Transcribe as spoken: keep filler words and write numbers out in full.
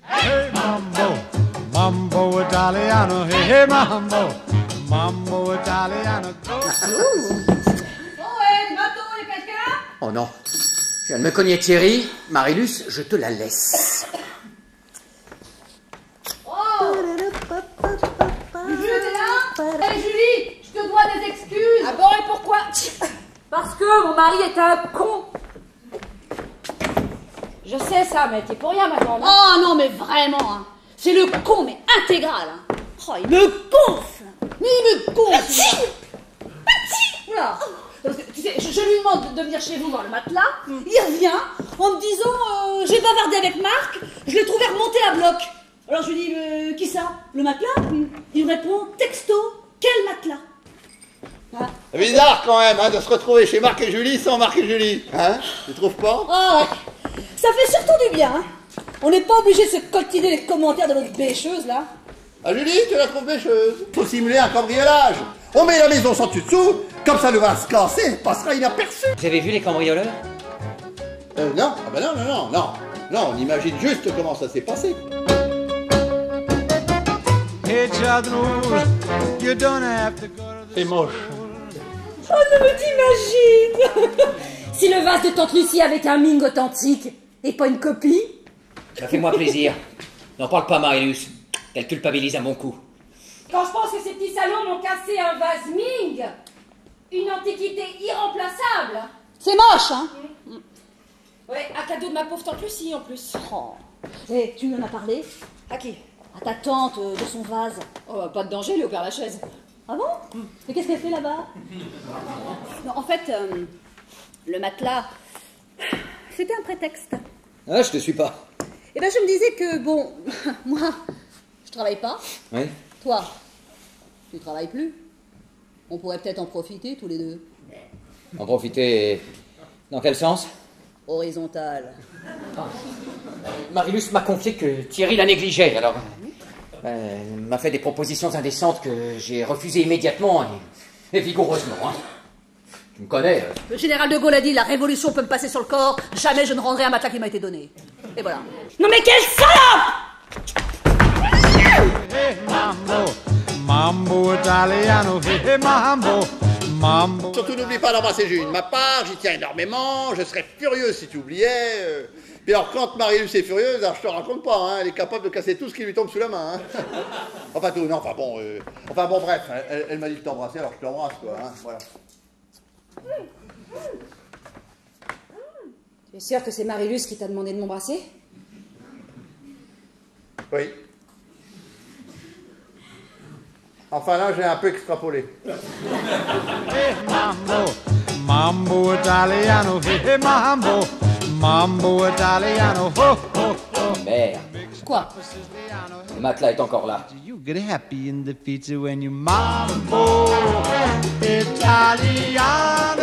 Hey mambo, mambo italiano, hey hey mambo, mambo italiano. Go. Oh ouais, du bateau, il y a quelqu'un? Oh non, je viens de me cogner Thierry. Marilus, je te la laisse. Oh! Julie, t'es là? Hey Julie, je te dois des excuses. Ah bon, et pourquoi? Parce que mon mari est un con. Je sais ça, mais t'es pour rien maintenant. Non? Oh non, mais vraiment, hein. C'est le con, mais intégral. Hein. Oh, il me gonfle. Mais il me gonfle. Petit Petit Oula. Parce que, tu sais, je, je lui demande de, de venir chez vous voir le matelas. Mm. Il revient en me disant euh, j'ai bavardé avec Marc, je l'ai trouvé remonté à bloc. Alors je lui dis euh, qui ça? Le matelas? mm. Il me répond texto, quel matelas? Ah. C'est bizarre quand même hein, de se retrouver chez Marc et Julie sans Marc et Julie. Hein? Tu trouves pas? Ah ouais. Ça fait surtout du bien. Hein. On n'est pas obligé de se coltiner les commentaires de notre bêcheuse là. Ah Julie, tu la trouves bêcheuse? Faut simuler un cambriolage. On met la maison sans dessus, comme ça le va se casser, passera inaperçu. Vous avez vu les cambrioleurs? Euh, non, ah bah non, non, non, non. Non, on imagine juste comment ça s'est passé. C'est moche. Oh, ne me t'imagines. Si le vase de tante Lucie avait un Ming authentique et pas une copie. Ça fait moi plaisir. N'en parle pas, Marilus. Elle culpabilise à mon cou. Quand je pense que ces petits salons m'ont cassé un vase Ming, une antiquité irremplaçable. C'est moche, hein? Mmh. Ouais, un cadeau de ma pauvre tante Lucie en plus. Oh. Et tu lui en as parlé? À qui? À ta tante euh, de son vase. Oh, bah, pas de danger, elle est au Père Lachaise. Ah bon? mmh. Et qu'est-ce qu'elle fait là-bas? Non, en fait, euh, le matelas, c'était un prétexte. Ah, je te suis pas. Eh ben, je me disais que, bon, moi, je travaille pas. Oui. Toi, tu travailles plus. On pourrait peut-être en profiter tous les deux. En profiter... Dans quel sens? Horizontal. Ah. Marilus m'a confié que Thierry la négligeait, alors... Euh, elle m'a fait des propositions indécentes que j'ai refusées immédiatement et, et vigoureusement. Hein. Tu me connais. Euh... Le général de Gaulle a dit, la révolution peut me passer sur le corps, jamais je ne rendrai un matelas qui m'a été donné. Et voilà. Non mais quelle salope! Hey mambo, mambo italiano, hey hey mambo, mambo. Surtout n'oublie pas d'embrasser Julie de ma part, j'y tiens énormément, je serais furieux si tu oubliais. Puis alors quand Marilus est furieuse, alors je te raconte pas, hein, elle est capable de casser tout ce qui lui tombe sous la main. Hein. Enfin tout, non, enfin bon, euh, enfin bon bref, elle, elle m'a dit de t'embrasser, alors je t'embrasse quoi, hein, voilà. Tu es sûr que c'est Marilus qui t'a demandé de m'embrasser? Oui. Enfin là, j'ai un peu extrapolé. Hey mambo, mambo italiano, hey hey mambo, mambo italiano, ho ho ho. Merde. Quoi? Le matelas est encore là. You get happy in the pizza when you mambo italiano.